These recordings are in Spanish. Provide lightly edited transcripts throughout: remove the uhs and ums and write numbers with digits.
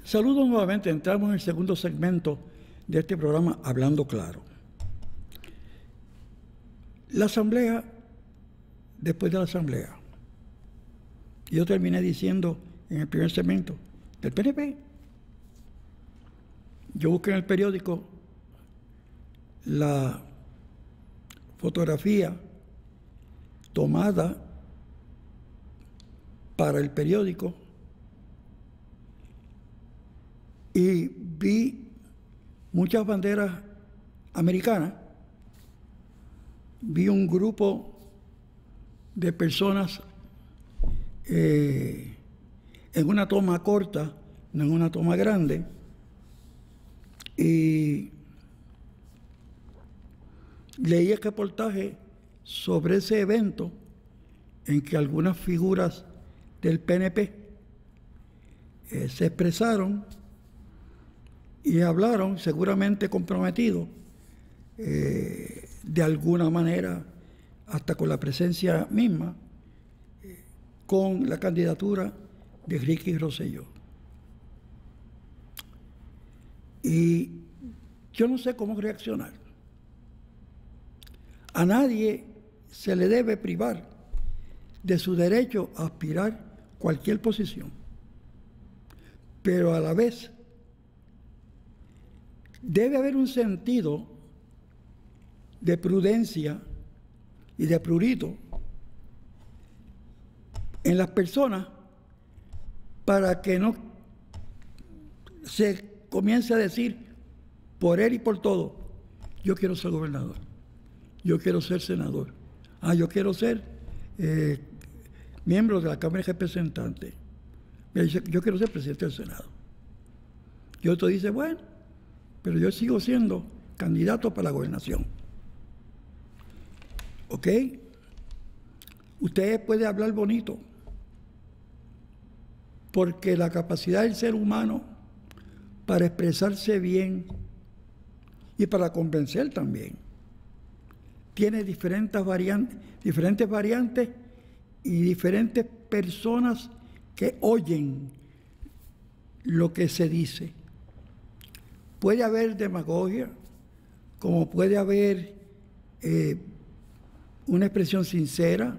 Saludos nuevamente, entramos en el segundo segmento de este programa Hablando Claro. La asamblea, después de la asamblea, yo terminé diciendo en el primer segmento del PNP, yo busqué en el periódico la fotografía tomada para el periódico y vi muchas banderas americanas, vi un grupo de personas en una toma corta, no en una toma grande, y leí el reportaje sobre ese evento en que algunas figuras del PNP se expresaron y hablaron, seguramente comprometidos, de alguna manera, hasta con la presencia misma, con la candidatura de Ricky Rosselló. Y yo no sé cómo reaccionar. A nadie se le debe privar de su derecho a aspirar cualquier posición, pero a la vez debe haber un sentido de prudencia y de prurito en las personas para que no se comience a decir por él y por todo: yo quiero ser gobernador, yo quiero ser senador, yo quiero ser miembro de la Cámara de Representantes, yo quiero ser presidente del Senado. Y otro dice: bueno, pero yo sigo siendo candidato para la gobernación. ¿Ok? Usted puede hablar bonito, porque la capacidad del ser humano para expresarse bien y para convencer también tiene diferentes variantes y diferentes personas que oyen lo que se dice. Puede haber demagogia, como puede haber una expresión sincera,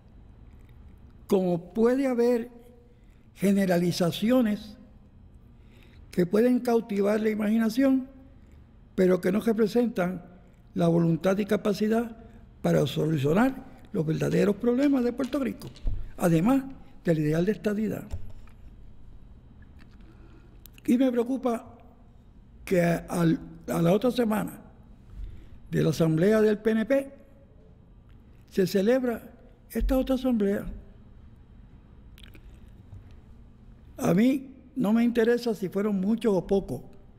como puede haber generalizaciones que pueden cautivar la imaginación, pero que no representan la voluntad y capacidad para solucionar los verdaderos problemas de Puerto Rico, además del ideal de estadidad. Y me preocupa que a la otra semana de la asamblea del PNP se celebra esta otra asamblea. A mí no me interesa si fueron muchos o pocos.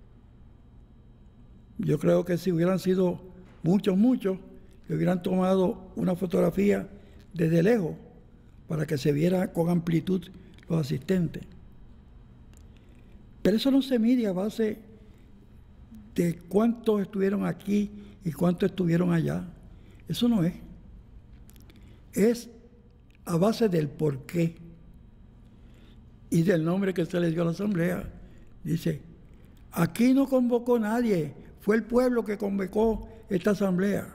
Yo creo que si hubieran sido muchos, que hubieran tomado una fotografía desde lejos para que se viera con amplitud los asistentes. Pero eso no se mide a base de cuántos estuvieron aquí y cuántos estuvieron allá. Eso no es. Es a base del porqué y del nombre que se le dio a la asamblea. Dice: aquí no convocó nadie, fue el pueblo que convocó esta asamblea.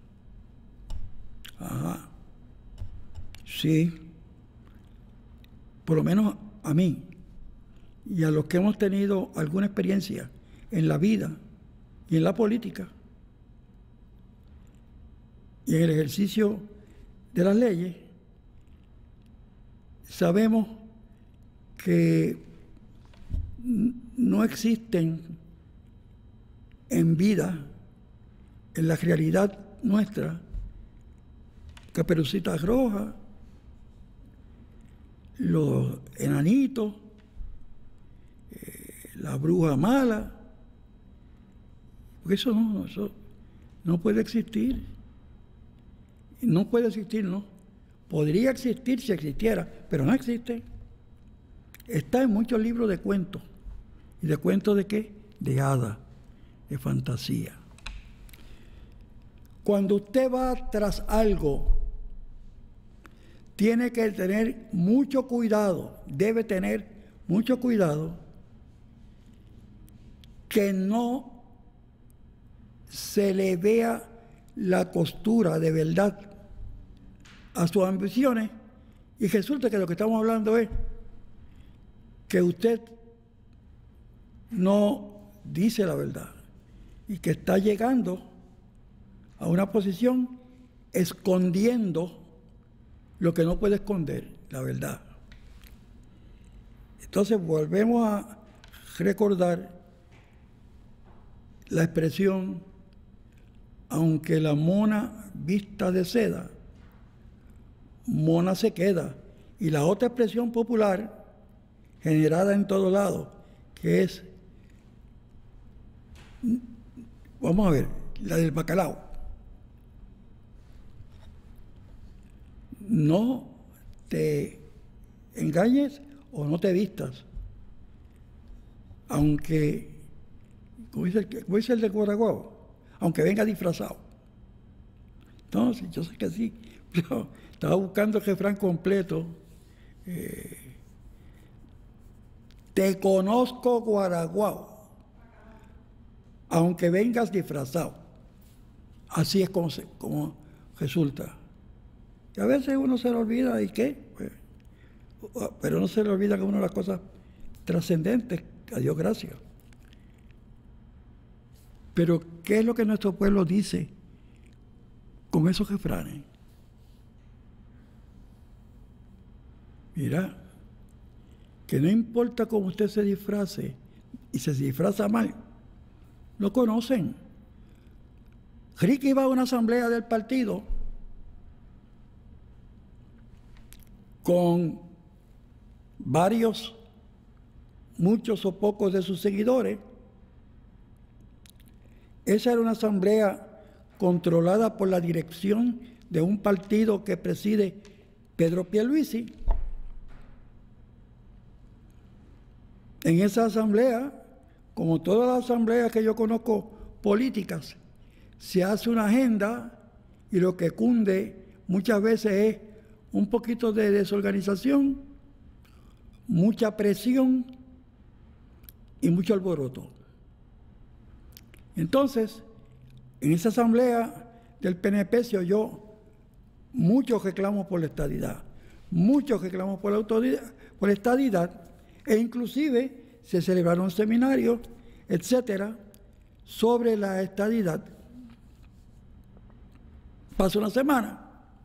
Ajá. Sí. Por lo menos a mí y a los que hemos tenido alguna experiencia en la vida y en la política y en el ejercicio de las leyes, sabemos que no existen en vida, en la realidad nuestra, Caperucita Roja, los enanitos, la bruja mala, porque eso no puede existir. No puede existir, ¿no? Podría existir si existiera, pero no existe. Está en muchos libros de cuentos. ¿Y de cuentos de qué? De hadas, de fantasía. Cuando usted va tras algo, tiene que tener mucho cuidado, debe tener mucho cuidado que no se le vea la costura de verdad a sus ambiciones, y resulta que lo que estamos hablando es que usted no dice la verdad y que está llegando a una posición escondiendo lo que no puede esconder, la verdad. Entonces volvemos a recordar la expresión: aunque la mona vista de seda, mona se queda. Y la otra expresión popular, generada en todos lados, que es, vamos a ver, la del bacalao. No te engañes o no te vistas, aunque, como dice el de Guaraguao, aunque venga disfrazado. Entonces, yo sé que sí, pero estaba buscando el refrán completo. Te conozco, Guaraguao, aunque vengas disfrazado. Así es como resulta. Y a veces uno se le olvida, ¿y qué? Pues, pero no se le olvida que una de las cosas trascendentes, a Dios gracias. Pero, ¿qué es lo que nuestro pueblo dice con esos refranes? Mira, que no importa cómo usted se disfrace, y se disfraza mal, lo conocen. Ricky iba a una asamblea del partido con varios, muchos o pocos de sus seguidores. Esa era una asamblea controlada por la dirección de un partido que preside Pedro Pierluisi. En esa asamblea, como todas las asambleas que yo conozco políticas, se hace una agenda y lo que cunde muchas veces es un poquito de desorganización, mucha presión y mucho alboroto. Entonces, en esa asamblea del PNP se oyó muchos reclamos por la estadidad, muchos reclamos por la estadidad, e inclusive se celebraron seminarios, etcétera, sobre la estadidad. Pasó una semana.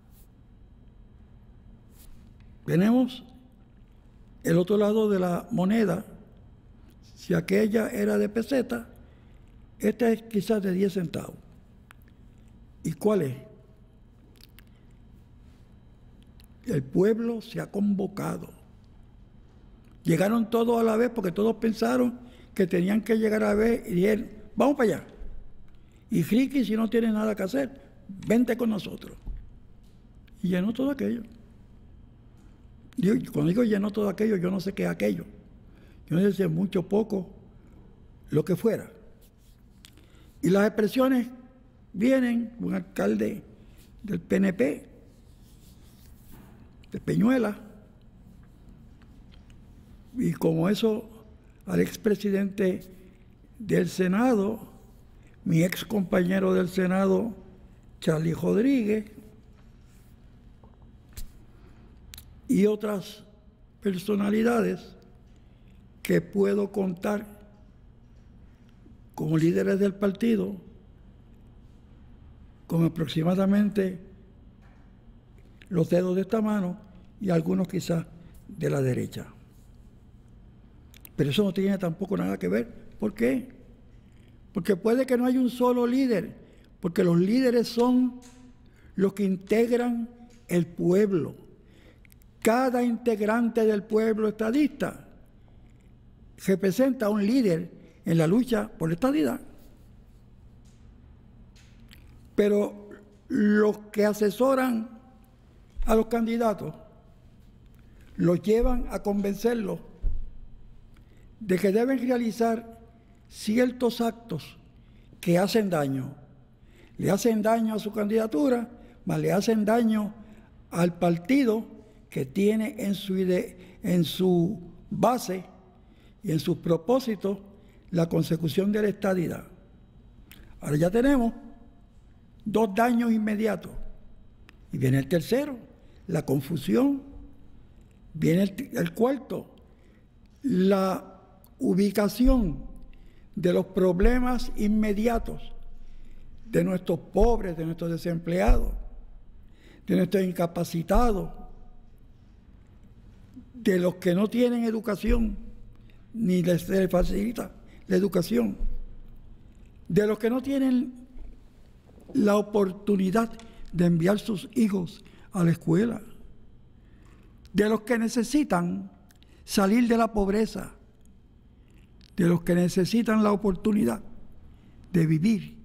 Tenemos el otro lado de la moneda. Si aquella era de peseta, esta es quizás de 10 centavos. ¿Y cuál es? El pueblo se ha convocado. Llegaron todos a la vez porque todos pensaron que tenían que llegar a la vez y dijeron, vamos para allá. Y Ricky, si no tiene nada que hacer, vente con nosotros. Y llenó todo aquello. Cuando digo llenó todo aquello, yo no sé qué es aquello. Yo no sé si es mucho o poco, lo que fuera. Y las expresiones vienen, un alcalde del PNP, de Peñuela, y como eso al expresidente del Senado, mi ex compañero del Senado, Charlie Rodríguez, y otras personalidades que puedo contar como líderes del partido, con aproximadamente los dedos de esta mano y algunos quizás de la derecha. Pero eso no tiene tampoco nada que ver. ¿Por qué? Porque puede que no haya un solo líder, porque los líderes son los que integran el pueblo. Cada integrante del pueblo estadista representa a un líder en la lucha por la estadidad. Pero los que asesoran a los candidatos los llevan a convencerlos de que deben realizar ciertos actos que hacen daño. Le hacen daño a su candidatura, mas le hacen daño al partido que tiene en su base y en sus propósitos la consecución de la estadidad. Ahora ya tenemos 2 daños inmediatos. Y viene el tercero, la confusión. Viene el cuarto, la ubicación de los problemas inmediatos de nuestros pobres, de nuestros desempleados, de nuestros incapacitados, de los que no tienen educación, ni se les facilita la educación, de los que no tienen la oportunidad de enviar sus hijos a la escuela, de los que necesitan salir de la pobreza, de los que necesitan la oportunidad de vivir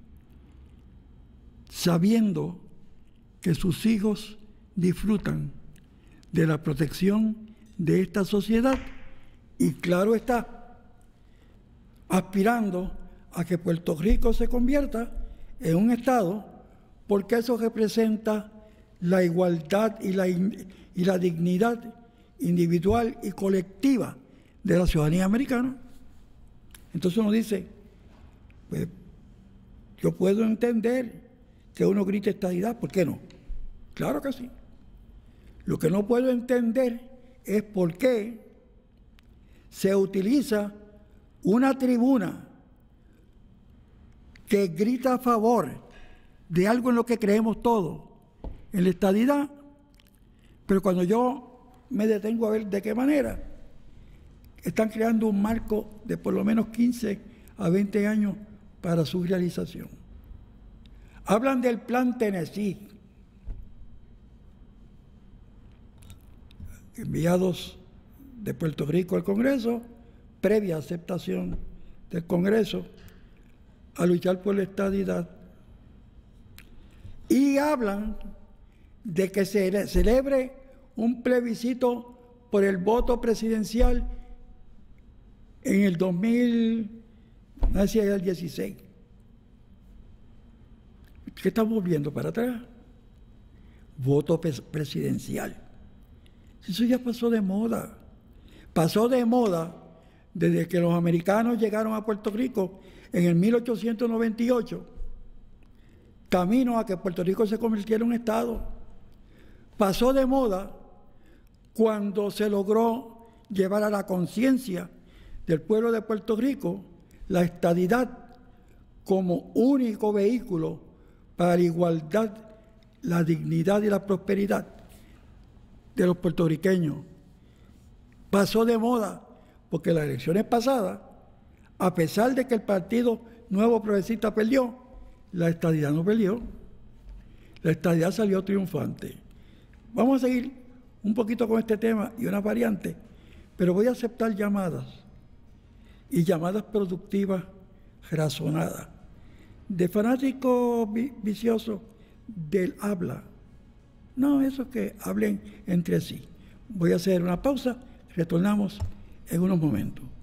sabiendo que sus hijos disfrutan de la protección de esta sociedad y, claro está, aspirando a que Puerto Rico se convierta en un Estado, porque eso representa la igualdad y la dignidad individual y colectiva de la ciudadanía americana. Entonces uno dice, pues, yo puedo entender que uno grite estadidad, ¿por qué no? Claro que sí. Lo que no puedo entender es por qué se utiliza una tribuna que grita a favor de algo en lo que creemos todos, en la estadidad, pero cuando yo me detengo a ver de qué manera, están creando un marco de por lo menos 15 a 20 años para su realización. Hablan del Plan Tennessee, enviados de Puerto Rico al Congreso, previa aceptación del Congreso, a luchar por la estadidad. Y hablan de que se celebre un plebiscito por el voto presidencial en el 2016. ¿Qué estamos viendo para atrás? Voto presidencial. Eso ya pasó de moda. Pasó de moda desde que los americanos llegaron a Puerto Rico en el 1898, camino a que Puerto Rico se convirtiera en un Estado. Pasó de moda cuando se logró llevar a la conciencia del pueblo de Puerto Rico la estadidad como único vehículo para la igualdad, la dignidad y la prosperidad de los puertorriqueños. Pasó de moda porque las elecciones pasadas, a pesar de que el Partido Nuevo Progresista perdió, la estadidad no perdió. La estadidad salió triunfante. Vamos a seguir un poquito con este tema y una variante, pero voy a aceptar llamadas, y llamadas productivas, razonadas, de fanáticos viciosos del habla. No, esos que hablen entre sí. Voy a hacer una pausa, retornamos en unos momentos.